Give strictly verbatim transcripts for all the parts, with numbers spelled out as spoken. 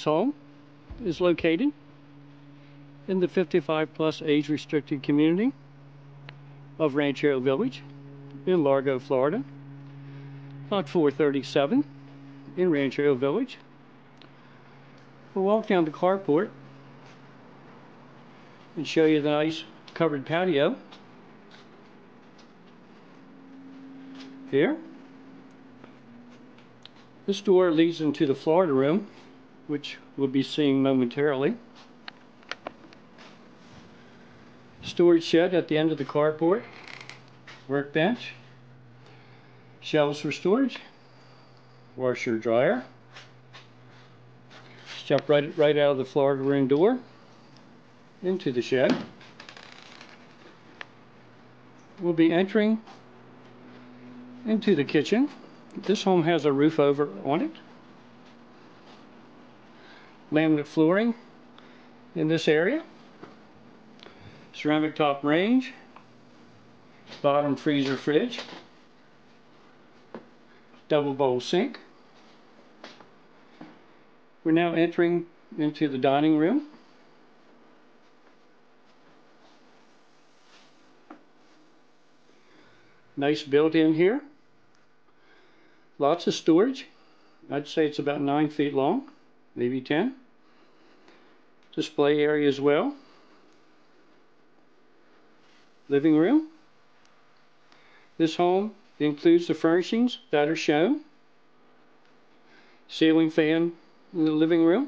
home is located in the fifty-five plus age restricted community of Ranchero Village in Largo, Florida. Lot four thirty-seven in Ranchero Village. We'll walk down the carport and show you the nice covered patio here. This door leads into the Florida room, which we'll be seeing momentarily. Storage shed at the end of the carport, workbench, shelves for storage, washer dryer. Step right, right out of the Florida room door into the shed. We'll be entering into the kitchen. This home has a roof over on it. Laminate flooring in this area. Ceramic top range. Bottom freezer fridge. Double bowl sink. We're now entering into the dining room. Nice built-in here. Lots of storage. I'd say it's about nine feet long, maybe ten. Display area as well. Living room. This home includes the furnishings that are shown. Ceiling fan in the living room.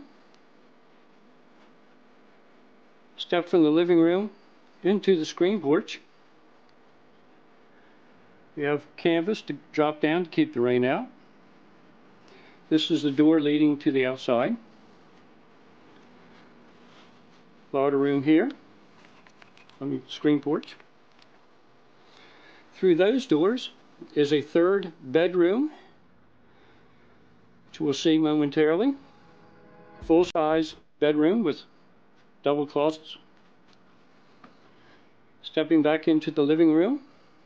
Step from the living room into the screen porch. We have canvas to drop down to keep the rain out. This is the door leading to the outside. Florida room here. I mean, screen porch. Through those doors is a third bedroom, which we'll see momentarily. Full-size bedroom with double closets. Stepping back into the living room.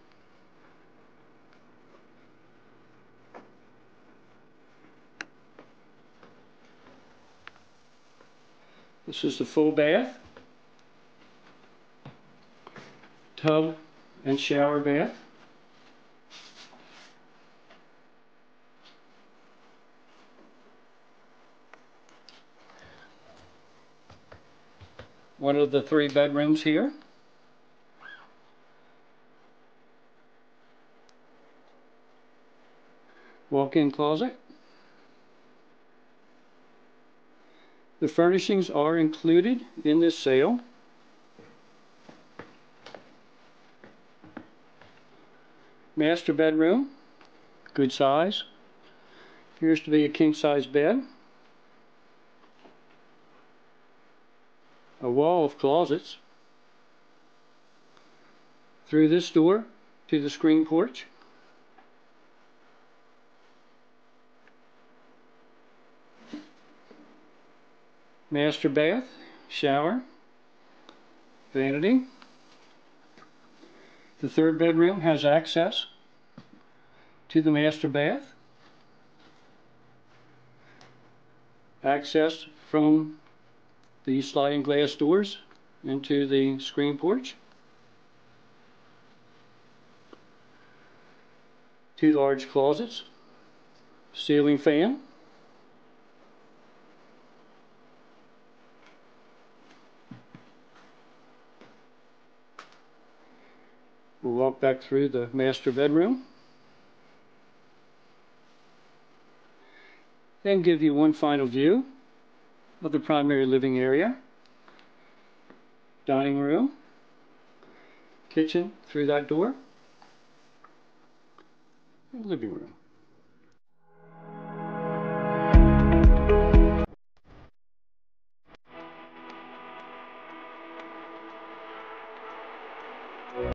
This is the full bath, tub and shower bath. One of the three bedrooms here. Walk-in closet. The furnishings are included in this sale. Master bedroom, good size. Appears to be a king-size bed. A wall of closets. Through this door to the screen porch. Master bath, shower, vanity. The third bedroom has access to the master bath. Access from the sliding glass doors into the screen porch. Two large closets, ceiling fan. We'll walk back through the master bedroom. Then give you one final view of the primary living area. Dining room. Kitchen through that door. And living room.